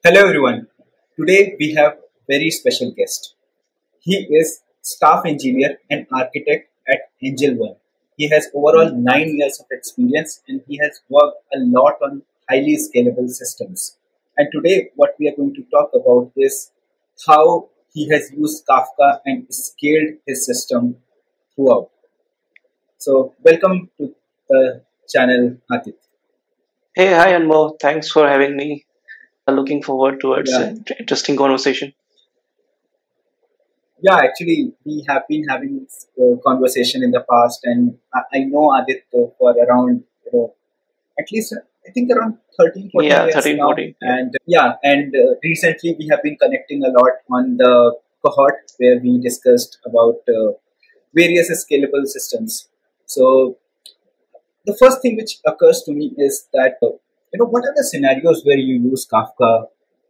Hello everyone. Today we have very special guest. He is staff engineer and architect at AngelOne. He has overall 9 years of experience and he has worked a lot on highly scalable systems. And today what we are going to talk about is how he has used Kafka and scaled his system throughout. So welcome to the channel, Adit. Hey, hi Anmo. Thanks for having me. Looking forward towards Yeah, an interesting conversation. Yeah, actually, we have been having conversation in the past, and I know Adit for around at least I think around 13, 14 Yeah, years 13, now. 14. Yeah. And yeah, and recently we have been connecting a lot on the cohort where we discussed about various scalable systems. So the first thing which occurs to me is that what are the scenarios where you use Kafka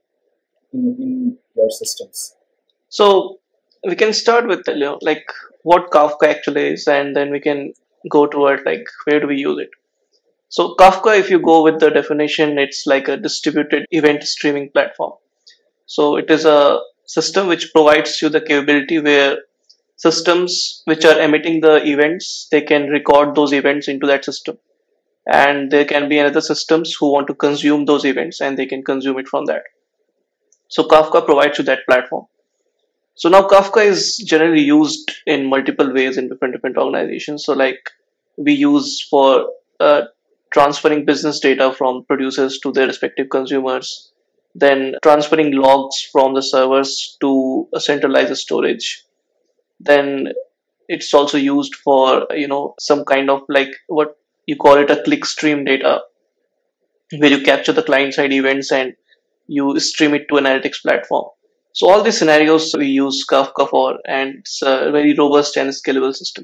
in your systems? So we can start with like what Kafka actually is, and then we can go toward like where do we use it. So Kafka, if you go with the definition, it's like a distributed event streaming platform. So it is a system which provides you the capability where systems which are emitting the events, they can record those events into that system, and there can be another systems who want to consume those events and they can consume it from that. So Kafka provides you that platform. So now Kafka is generally used in multiple ways in different organizations. So like we use for transferring business data from producers to their respective consumers, then transferring logs from the servers to a centralized storage. Then it's also used for some kind of like what you call it a click stream data, where you capture the client side events and you stream it to analytics platform. So all these scenarios we use Kafka for, and it's a very robust and scalable system.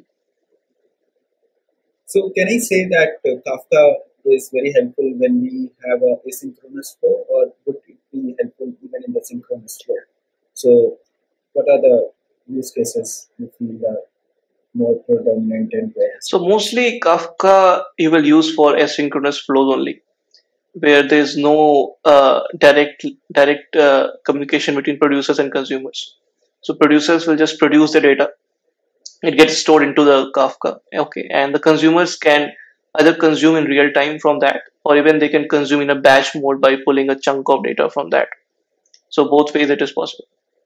So can I say that Kafka is very helpful when we have a asynchronous flow, or would it be helpful even in the synchronous flow? So what are the use cases you feel are more predominant and where is So it? mostly Kafka you will use for asynchronous flows only, where there's no direct communication between producers and consumers. So producers will just produce the data, it gets stored into the Kafka. Okay, and the consumers can either consume in real time from that, or even they can consume in a batch mode by pulling a chunk of data from that. So both ways it is possible.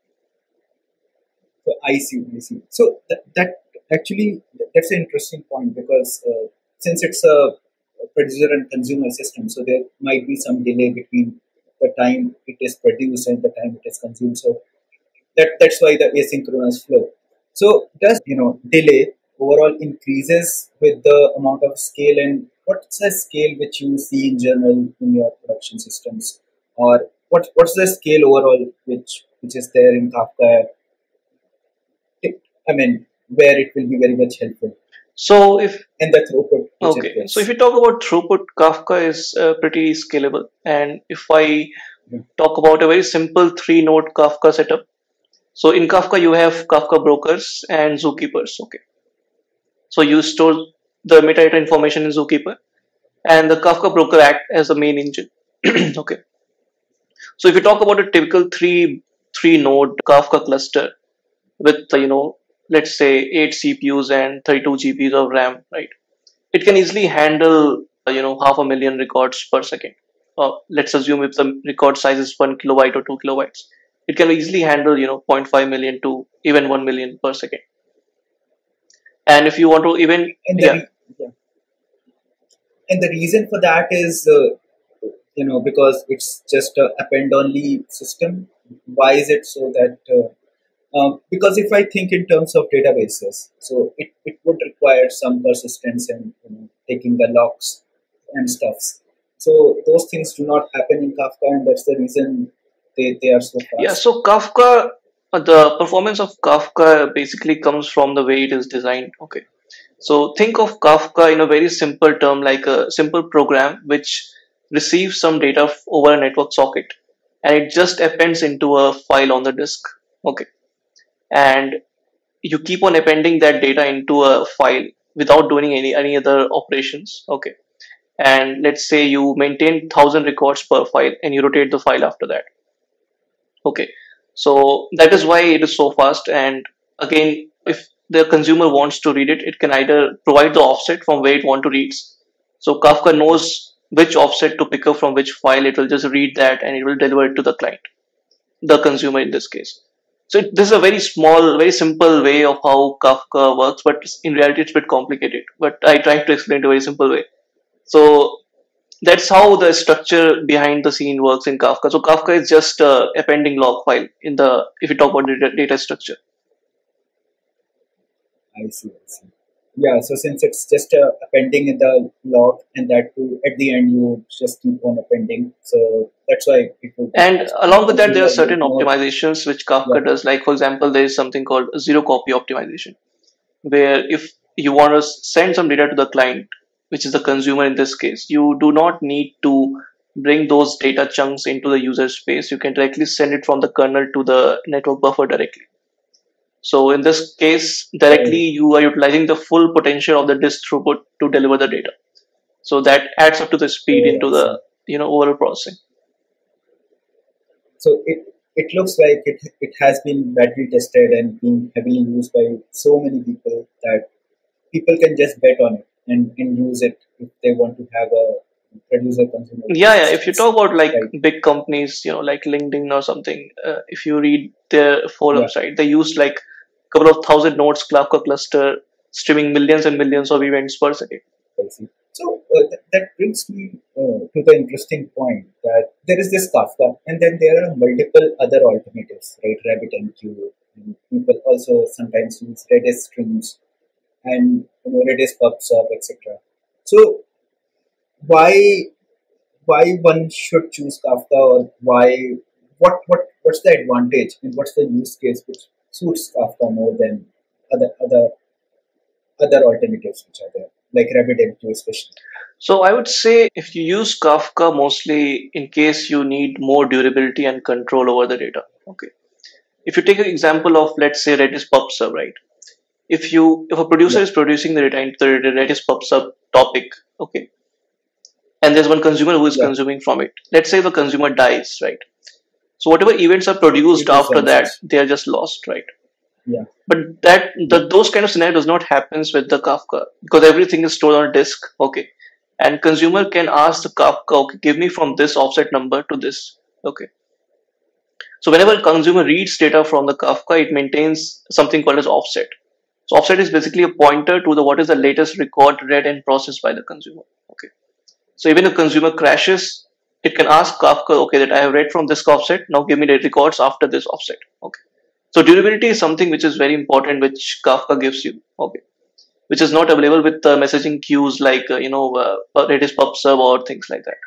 So I see, I see. So that actually that's an interesting point because since it's a producer and consumer system, so there might be some delay between the time it is produced and the time it is consumed. So that's why the asynchronous flow. So does delay overall increases with the amount of scale, and what's the scale which you see in general in your production systems, or what's the scale overall which is there in Kafka? I mean, where it will be very much helpful, So if and the throughput which it okay, so if gives. you talk about throughput, Kafka is pretty scalable. And if I Yeah. talk about a very simple three-node Kafka setup, so in Kafka you have Kafka brokers and zookeepers. Okay, so you store the metadata information in zookeeper, and the Kafka broker act as the main engine. Okay, so if you talk about a typical three node Kafka cluster with let's say 8 CPUs and 32 GBs of RAM, right? It can easily handle 500,000 records per second. Let's assume if the record size is 1 kilobyte or 2 kilobytes, it can easily handle zero point 0.5 million to even 1 million per second. And if you want to even And yeah. yeah. And the reason for that is because it's just a append only system. Why is it so that because if I think in terms of databases, so it would require some persistence and taking the locks and stuffs. So those things do not happen in Kafka, and that's the reason they are so Yeah, fast. so Kafka, the performance of Kafka basically comes from the way it is designed. Okay. So think of Kafka in a very simple term, like a simple program which receives some data over a network socket, and it just appends into a file on the disk. Okay. And you keep on appending that data into a file without doing any other operations. Okay. And let's say you maintain 1,000 records per file and you rotate the file after that. Okay, so that is why it is so fast. And again, if the consumer wants to read it, it can either provide the offset from where it want to read. So Kafka knows which offset to pick up from which file. It will just read that and it will deliver it to the client, the consumer in this case. So this is a very small, very simple way of how Kafka works, but in reality it's a bit complicated. But I try to explain it in a very simple way. So that's how the structure behind the scene works in Kafka. So Kafka is just a appending log file in the, if you talk about data structure. I see. I see. Yeah. So since it's just appending in the log, and that too, at the end you just keep on appending. So that's why it would, And you know, along with that, there are consumer would certain more. optimizations which Yeah. Kafka does. Like for example, there is something called zero copy optimization, where if you want to send some data to the client, which is the consumer in this case, you do not need to bring those data chunks into the user space. You can directly send it from the kernel to the network buffer directly. So in this case, directly Right. you are utilizing the full potential of the disk throughput to deliver the data. So that adds up to the speed Oh, into I see. the overall processing. So it looks like it has been battery tested and being heavily used by so many people that people can just bet on it and use it if they want to have a producer consumer Yeah, yeah. If you coexistence. talk about like Right. big companies, like LinkedIn or something, if you read their forum Yeah. site, they use like a couple of thousand nodes Kafka cluster, streaming millions and millions of events per second. I see. So that brings me to the interesting point that there is this Kafka, and then there are multiple other alternatives, right? RabbitMQ, and people also sometimes use Redis streams and Redis PubSub, etc. So why one should choose Kafka, or why what's the advantage and what's the use case which suits Kafka more than other alternatives which are there, like RabbitMQ especially. So I would say if you use Kafka mostly in case you need more durability and control over the data. Okay. If you take an example of let's say Redis PubSub, right? If a producer Yeah, is producing the data into the Redis PubSub topic, okay, and there's one consumer who is yeah, consuming from it. Let's say the consumer dies, right? So whatever events are produced it is the after that, message. they are just lost, right? Yeah, But yeah, those kind of scenario does not happens with the Kafka because everything is stored on a disk, okay. And consumer can ask the Kafka, okay, give me from this offset number to this, okay. So whenever consumer reads data from the Kafka, it maintains something called as offset. So offset is basically a pointer to the what is the latest record read and processed by the consumer, okay. So even if consumer crashes, it can ask Kafka, okay, that I have read from this offset, now give me the records after this offset, okay. So durability is something which is very important, which Kafka gives you, okay, which is not available with messaging queues like Redis PubSub or things like that.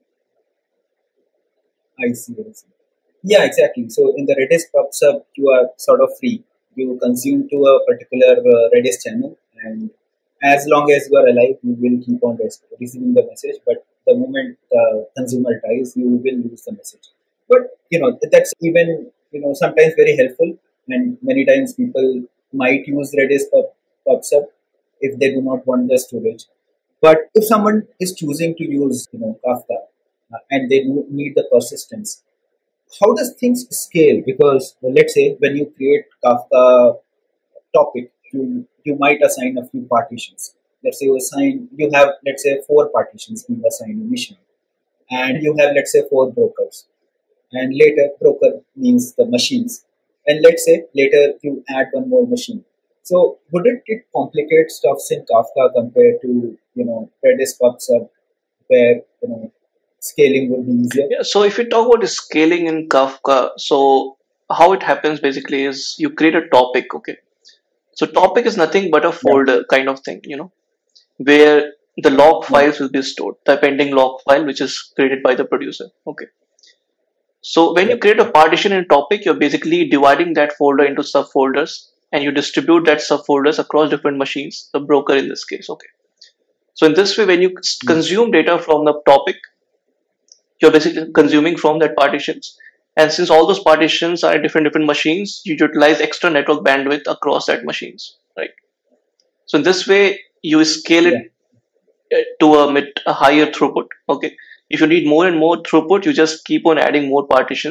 I see. I see. Yeah, exactly. So in the Redis PubSub, you are sort of free. You consume to a particular Redis channel, and as long as you are alive, you will keep on receiving the message. But the moment the consumer dies, you will lose the message. But that's even sometimes very helpful, and many times people might use PubSub if they do not want the storage. But if someone is choosing to use Kafka, and they need the persistence, how does things scale? Because let's say when you create Kafka topic, you might assign a few partitions. Let's say you have, let's say, four partitions being assigned initially, and you have, let's say, four brokers, and later broker means the machines, and let's say later you add one more machine. So wouldn't it complicate stuffs in Kafka compared to Redis PubSub, where scaling would be easier? Yeah, so if you talk about the scaling in Kafka, so how it happens basically is you create a topic, okay. So topic is nothing but a Yeah, folder kind of thing, where the log yeah, files will be stored, the appending log file which is created by the producer, okay. So when yeah, you create a partition in topic, you're basically dividing that folder into subfolders and you distribute that subfolders across different machines, the broker in this case, okay. So in this way, when you yeah. consume data from the topic, you're basically consuming from that partitions. And since all those partitions are different machines, you utilize extra network bandwidth across that machines, right? So in this way, you scale Yeah. it to a higher throughput. Okay. If you need more and more throughput, you just keep on adding more partitions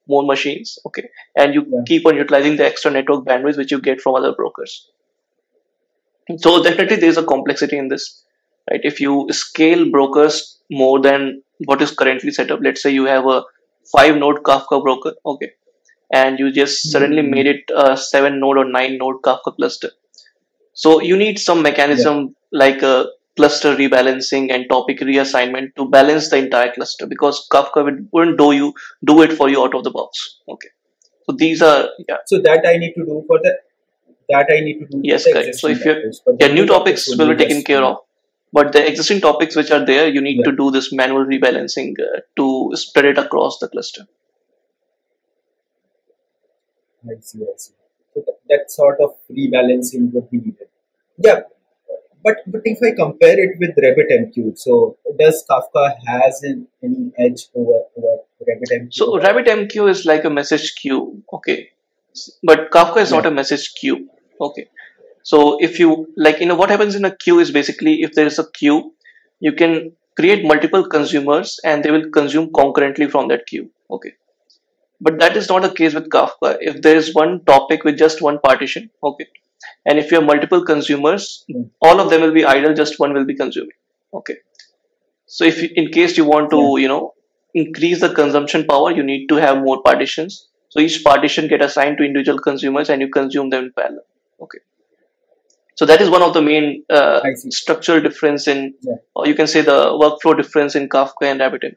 more machines, okay, and you yeah, keep on utilizing the extra network bandwidth which you get from other brokers. So definitely there is a complexity in this, right? If you scale brokers more than what is currently set up, let's say you have a 5 node Kafka broker, okay, and you just suddenly mm, made it a 7 node or 9 node Kafka cluster. So you need some yeah. mechanism like a cluster rebalancing and topic reassignment to balance the entire cluster, because Kafka wouldn't do it for you out of the box. Okay. So these are, yeah, So that I need to do for yes, the correct. So existing if you, topics, but the yeah, new new topics topics will will be be taken just care of, but the existing topics which are there, you need yeah. to do this manual rebalancing to spread it across the cluster. I see, I see. So that sort of rebalancing would be needed. Yeah, but if I compare it with RabbitMQ, so does Kafka has any edge over RabbitMQ So or RabbitMQ is like a message queue, okay, but Kafka is not yeah, a message queue, okay. So if you like, what happens in a queue is basically if there is a queue, you can create multiple consumers and they will consume concurrently from that queue, okay. But that is not the case with Kafka. If there is one topic with just one partition, okay, and if you have multiple consumers, mm, all of them will be idle, just one will be consuming, okay. So if in case you want to yeah, increase the consumption power, you need to have more partitions. So each partition get assigned to individual consumers and you consume them in parallel, okay. So that is one of the main I see. structural difference in, Yeah. or you can say the workflow difference in Kafka and RabbitMQ.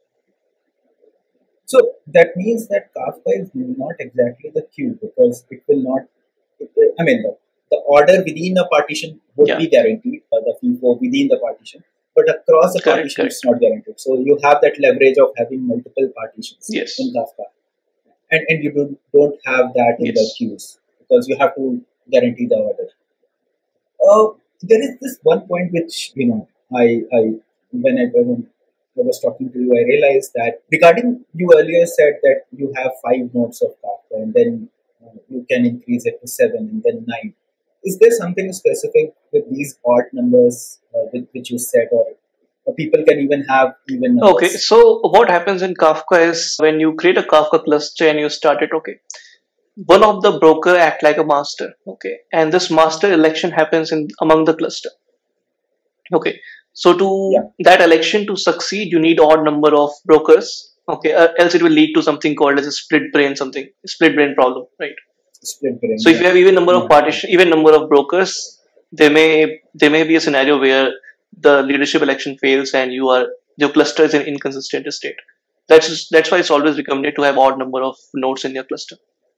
So that means that Kafka is not exactly the queue because it will not. I mean, the order within a partition would Yeah, be guaranteed, the FIFO within the partition, but across the correct, partition, it's correct. not guaranteed. So you have that leverage of having multiple partitions in Yes, Kafka, and you don't have that in the yes. queues because you have to guarantee the order. There is this one point which I when I was talking to you, I realized that regarding you earlier said that you have 5 nodes of Kafka and then you can increase it to 7 and then 9. Is there something specific with these odd numbers with which you said, or people can even have even Okay, numbers? so what happens in Kafka is when you create a Kafka cluster and you start it, okay, one of the broker act like a master, okay, and this master election happens in among the cluster, okay. So Yeah, to that election to succeed, you need odd number of brokers, okay, else it will lead to something called as a split brain problem, right? split brain. So if Yeah, you have even number of yeah, yeah. partition, even number of brokers, there may be a scenario where the leadership election fails and your cluster is in inconsistent state. That's why it's always recommended to have odd number of nodes in your cluster.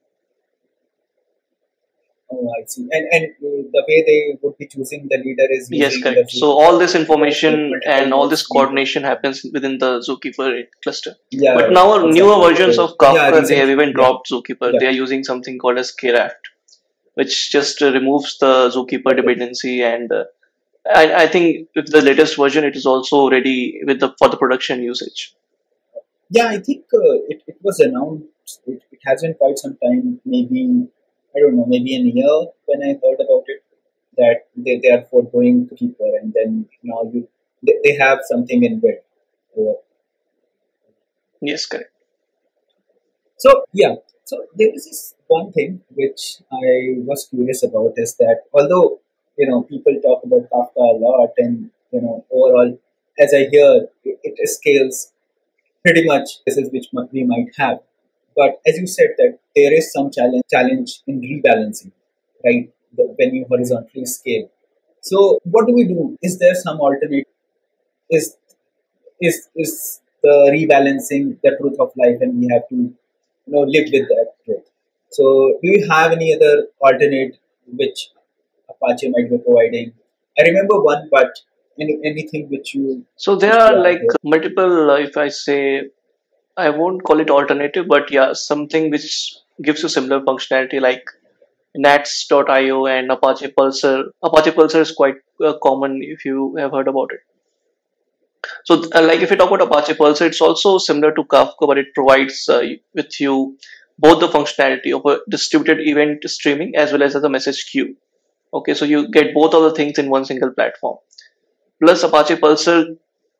Oh, I see. And the way they would be choosing the leader is Yes, using the correct. So all zookeeper this with information multiple and all this nodes being coordination happens within the Zookeeper cluster. But yeah, now newer exactly. versions So of yeah, Kafka, they have recently, even yeah, dropped Zookeeper. yeah, They are using something called as Kraft, which just removes the Zookeeper okay, dependency. And I think with the latest version, it is also ready with the for the production usage. yeah. I think it was announced. It hasn't quite some time. Maybe I don't know. Maybe in a year when I heard about it that they are foregoing keeper, and then now they have something in bed. Yes, correct. So yeah, so there is this one thing which I was curious about is that although people talk about Kafka a lot, and overall, as I hear, it scales pretty much cases which we might have. But as you said that there is some challenge in rebalancing, right? When you horizontally scale. So what do we do? Is there some alternative? Is is the rebalancing the truth of life, and we have to live with that truth? So do you have any other alternate which Apache might be providing? I remember one, but anything So there which are you add like here? multiple, if I say, I won't call it alternative, but yeah, something which gives you similar functionality like Nats.io and Apache Pulsar. Apache Pulsar is quite common if you have heard about it. So, like if you talk about Apache Pulsar, it's also similar to Kafka, but it provides with you both the functionality of a distributed event streaming as well as a message queue. Okay, so you get both of the things in one single platform. Plus, Apache Pulsar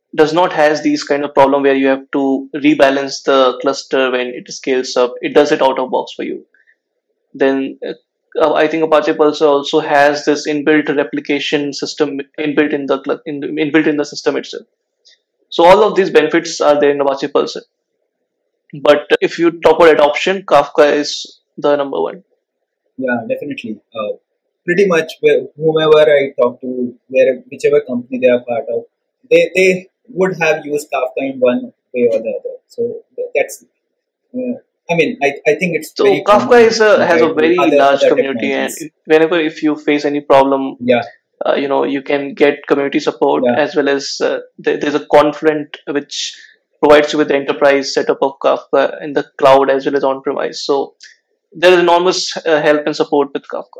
does not has these kind of problem where you have to rebalance the cluster when it scales up. It does it out of box for you. Then I think Apache Pulsar also has this inbuilt replication system inbuilt in the system itself. So all of these benefits are there in Apache Pulsar. But if you talk about adoption, Kafka is the number one. Yeah, definitely. Pretty much whomever I talk to, whichever company they are part of, they would have used Kafka in one way or the other. So that's, I mean, I think it's So very Kafka common has a compared to very large other community, and technologies. whenever if you face any problem, Yeah, you can get community support, yeah, as well as there's a Confluent which provides you with the enterprise setup of Kafka in the cloud as well as on premise. So there is enormous help and support with Kafka.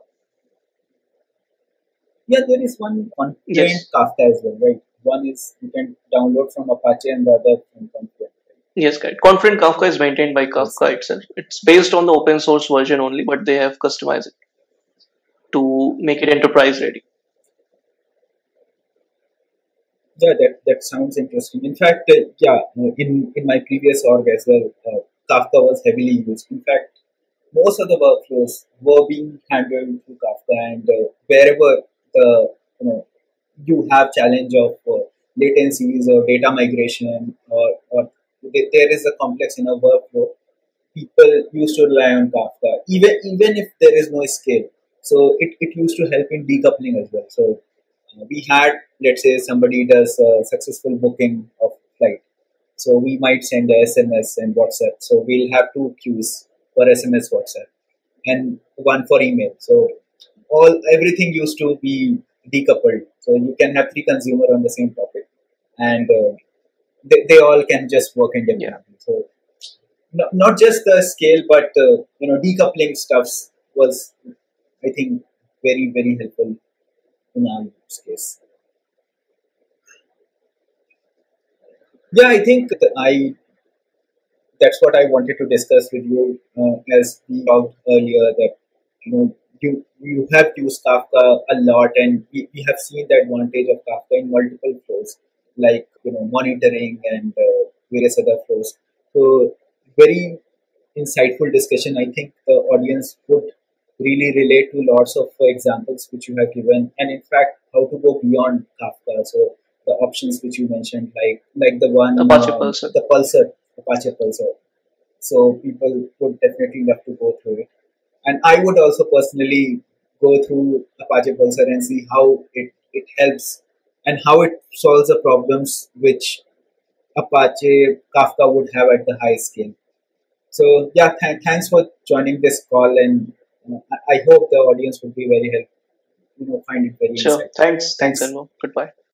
yeah. There is one Confluent Yes, Kafka as well, right? One is you can download from Apache and the other from Confluent. Right? yes, correct. Confluent Kafka is maintained by Yes. Kafka itself. It's based on the open source version only, but they have customized it to make it enterprise ready. Yeah, that sounds interesting. In fact, yeah, in my previous org as well, Kafka was heavily used. In fact, most of the workflows were being handled through Kafka, and wherever the you have challenge of latencies or data migration, or there is a complex in a workflow, people used to rely on Kafka, even if there is no scale. So it used to help in decoupling as well. So we had, let's say, somebody does a successful booking of flight. So we might send a SMS and WhatsApp. So we'll have two queues for SMS, WhatsApp, and one for email. So everything used to be decoupled. So you can have three consumer on the same topic, and they all can just work Yeah, independently. So not just the scale, but decoupling stuffs was, I think, very helpful in our use case. Yeah, I think I that's what I wanted to discuss with you, as we talked earlier, that you have used Kafka a lot, and we have seen the advantage of Kafka in multiple flows, like monitoring and various other flows. So very insightful discussion. I think the audience would really relate to lots of examples which you have given, and in fact, how to go beyond Kafka. So the options which you mentioned, like the one, Apache Pulsar. the Pulsar, Apache Pulsar. So people would definitely love to go through it, and I would also personally go through Apache Pulsar and see how it helps and how it solves the problems which Apache Kafka would have at the high scale. So yeah, thanks for joining this call, and I hope the audience would be very helpful. Find it very Sure. insightful. Thanks. Thanks, Thanks. Anmo. Goodbye.